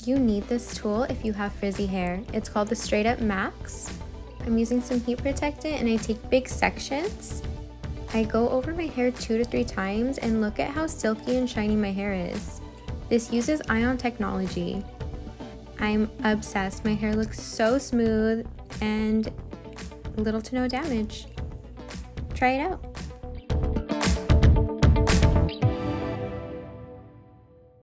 You need this tool if you have frizzy hair. It's called the Straight Up Max. I'm using some heat protectant and I take big sections. I go over my hair 2 to 3 times and look at how silky and shiny my hair is. This uses ion technology. I'm obsessed. My hair looks so smooth and little to no damage. Try it out.